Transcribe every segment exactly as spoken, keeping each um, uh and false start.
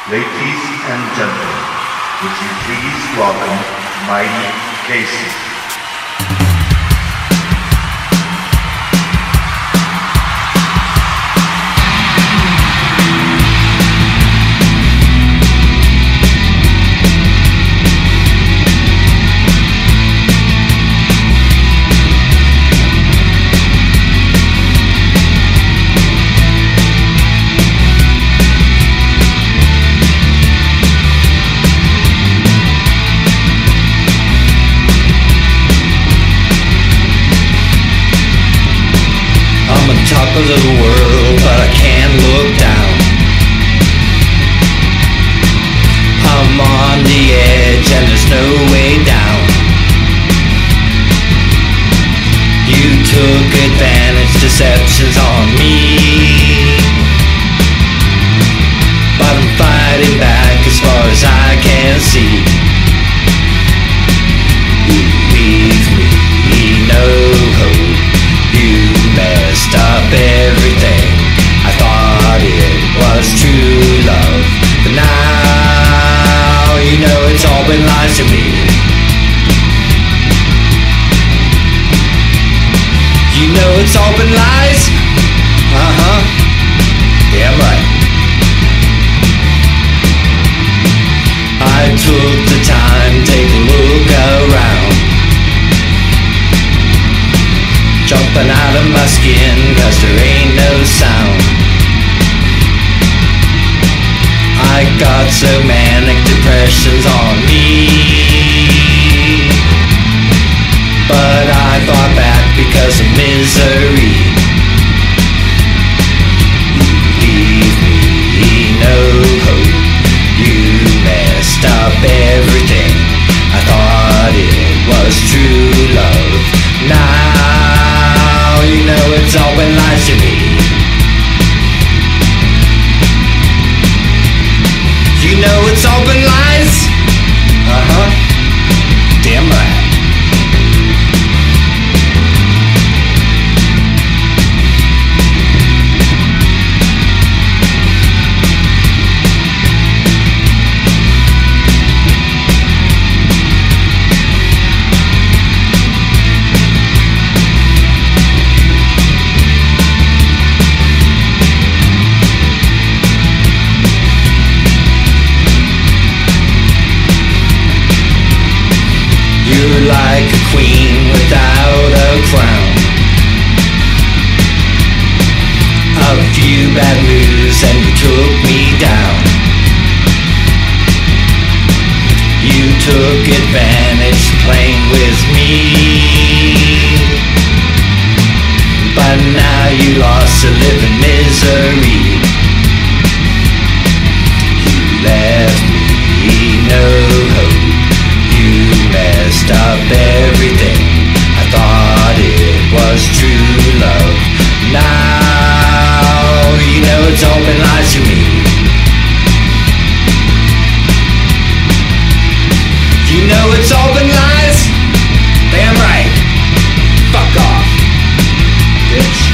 Ladies and gentlemen, would you please welcome Mighty Kasey. Top of the world, but I can't look down. I'm on the edge and there's no way down. You took advantage, deceptions on me, but I'm fighting back as far as I can see. You leave me no hope. You messed up everything. I thought it was true love, but now you know it's all been lies to me. You know it's all been lies? Uh-huh. Damn right. I took the time, take a look around, jumping out of my skin, cause there ain't no sound. I got so manic depressions on me, but I fought back because of misery. You leave me no hope. You messed up everything. I thought it was true love. Now you know it's all been lies to me. You know it's all been lies? Uh-huh. Damn right. You're like a queen without a crown. A few bad moves and you took me down. You took advantage playing with me, but now you lost to live in misery. You left me no hope. You messed up everything. I thought it was true love. Now you know it's all been lies to me. You know it's all been lies? Damn right. Fuck off, bitch.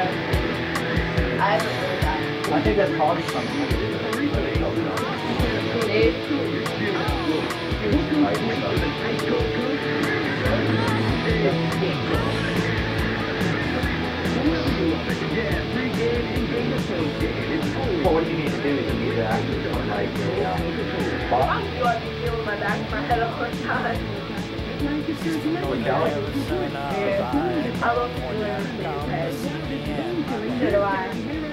I haven't heard that. I think that's hard sometimes. Well, what you need to do is you need to actually put like a uh, box. Why do I be feeling my back of my head all the time? Going down. Yeah. I love feeling my head. So do I.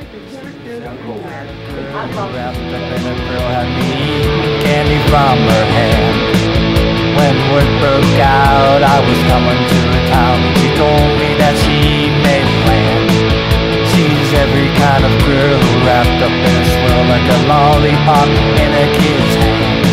I love Wrapped up in a girl had me eating candy from her hand. When word broke out I was coming to her town, she told me that she made a plan. She's every kind of girl wrapped up in a swirl like a lollipop in a kid's hand.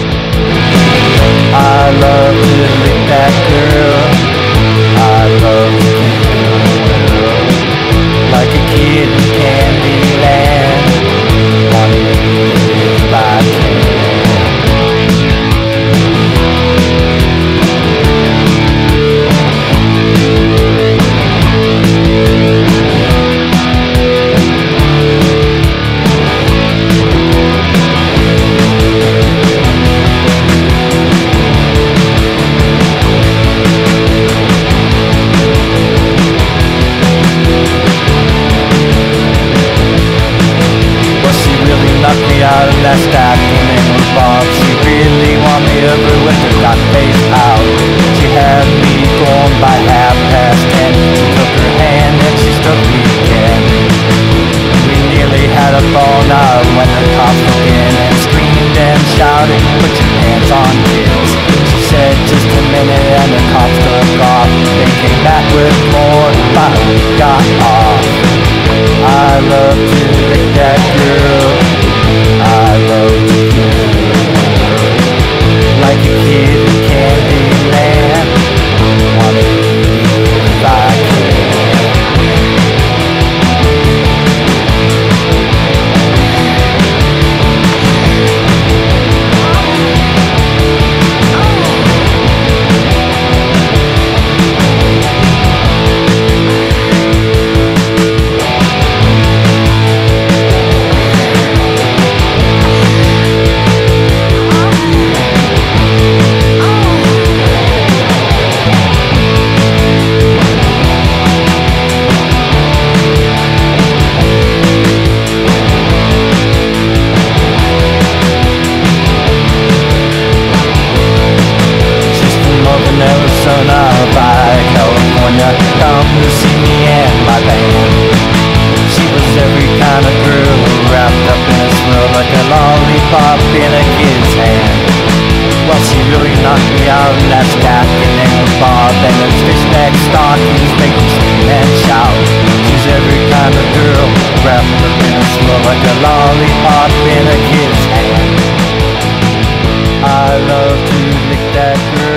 I love to lick that girl, I love to kiss her like a kid in Candyland. Wanna live if I can. Knocked me out of that stack and then was bombed. She really won me over with her cock face out. She had me going by half past ten. She took her hand and she struck me again. We nearly had a fall now when the cops broke in and screamed and shouted, "Put your hands on kids." She said just a minute and the cops took off. They came back with more, but we got off. I love to lick that girl, I love to kiss her like a kid in Candyland. Wanna leave if I can. Arizona, by California, come to see me and my band. She was every kind of girl wrapped up in a swirl like a lollipop in a kid's hand. Well, she really knocked me out in that stack and then was Bob and those fishneck stockings make me scream and shout. She's every kind of girl wrapped up in a swirl like a lollipop in a kid's hand. I love to lick that girl,